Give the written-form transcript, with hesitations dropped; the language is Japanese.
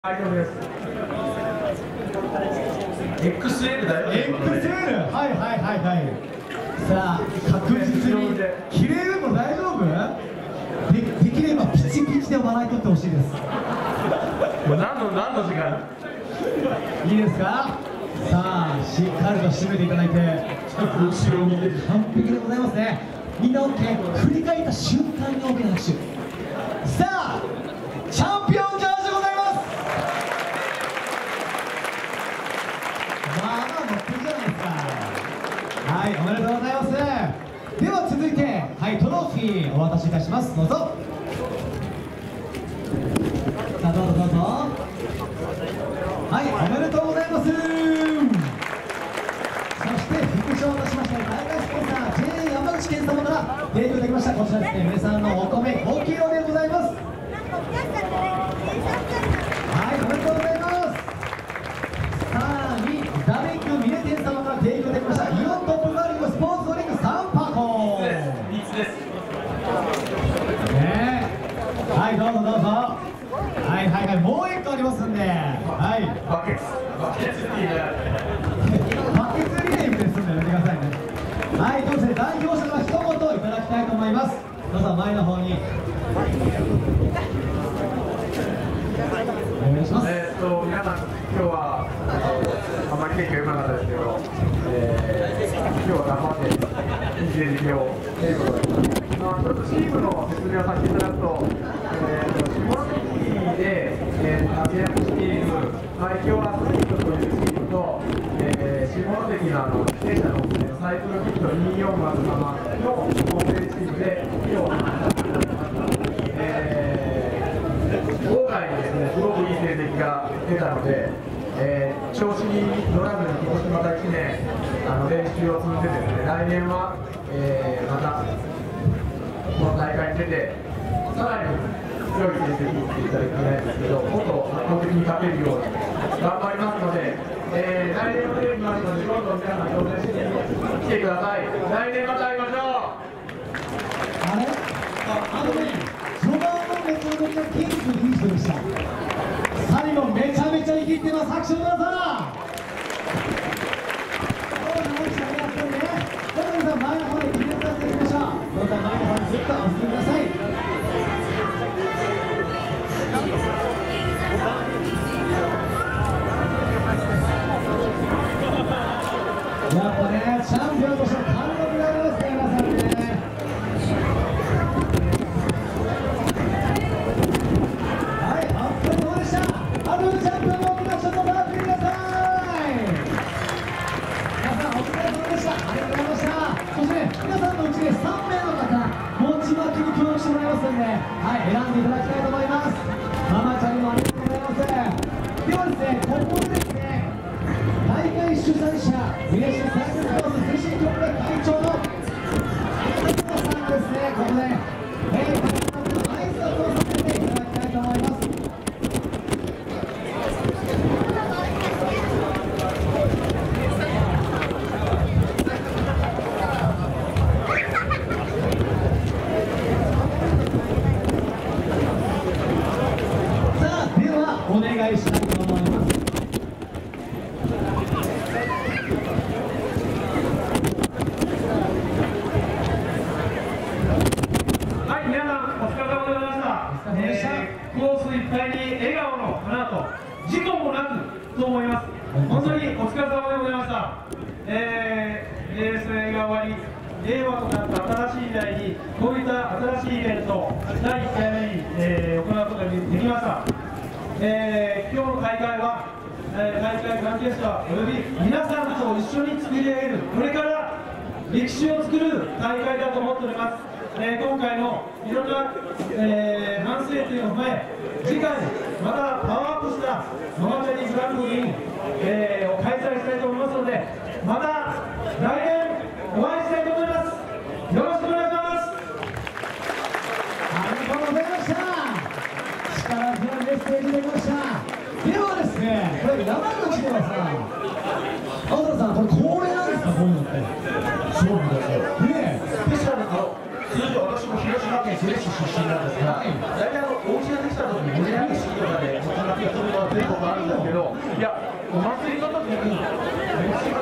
大丈夫です。XL だよ。 XL。はいはいはいはい。さあ確実に切れるの大丈夫？できればピチピチで笑い取ってほしいです。 何の時間？ いいですか？さあしっかりと締めていただいて、後ろに完璧でございますね。みんな OK。振り返った瞬間に OK な拍手。さあチャンピオンジャージでございます。まあまあ乗ってるじゃないですか。はい、おめでとうございます。では続いて、はい、トロフィーお渡しいたします。どうぞ。さあどうぞどうぞ。はい、おめでとうございます。そして副賞としまして大会スポンサー JA 山口県様から提供いただきましたこちらですね、皆さんのお米5キロでございます。はい、おめでとうございます。さらにダメックミネ店様から提供いただきましたイオントップバリュースポーツドリンク3箱 3つです。 ね、はい、どうぞどうぞ。はいはいはい、もう1個ありますんで、はい、 バケツリレーバケツリレーみたいにするんでやめてくださいね。はい、ということで代表者から一言いただきたいと思います。どうぞ前の方にお願いします。 皆さん、今日はあんまり天気が良くなかったですけど、今日は頑張っていい成績を得ることができました。ちょっとチームの説明をさせていただくと、下関で活躍している最強アスリートというチームと、下関の自転車のサイクルキット240様の合成チームで今日郊外にですね、すごくいい成績が出たので、調子に乗らずに今年また1年練習を積んでですね、来年は、またこの大会に出て、さらに強い成績をしていただきたいんですけど、もっと圧倒的に勝てるように頑張りますので、来年も出てきますので、どんどん皆さん挑戦してきてください。来年また会いましょう。 あれ？序盤もめちゃめちゃ元気いい人でした。最後めちゃめちゃ生きってます。拍手をどうぞ。皆さん前の方に決めさせていきましょう。どうぞ前の方にずっとお進みください。やっぱね、チャンピオンとして貫禄がありますね、皆さんね。はい、お疲れ様でした。あとでチャンピオンの大きな人と回ってください。皆さんお疲れ様でした。ありがとうございました。そしてね、皆さんのうちで3名の方、餅巻きに協力してもらいますので、はい、選んでいただきたいと思います。ママチャリもありがとうございます。ではですね、ここでですね、大会主催者、嬉しいサイクルコース推進協会会長の安田さんですね、ここで、挨拶をさせていただきたいと思います。さあ、ではお願いしたいと思います。 コースいっぱいに笑顔の花と事故もなくと思います。本当にお疲れ様でございました。レースが終わり、令和となった新しい時代にこういった新しいイベントを第1回目に、行うことができました。今日の大会は、大会関係者および皆さんと一緒に作り上げる、これから歴史を作る大会だと思っております。今回のいろんな、反省点を踏まえ、次回またパワーアップしたママチャリグランプリ、を開催したいと思いますので、また来年お会いしたいと思います。よろしくお願いします。 ありがとうございました。力強いメッセージできました。ではですね、これ山口ではさ、青空さん、これ恒例なんですか、こういうのって。 そうなんですよ。 ねえ、 ですから通常私も広島県呉市出身なんですが、大体お家ができた時に盛り上げ式とかで、そんな気がするのは全国あるんですけど、いや、お祭りの時に、飯が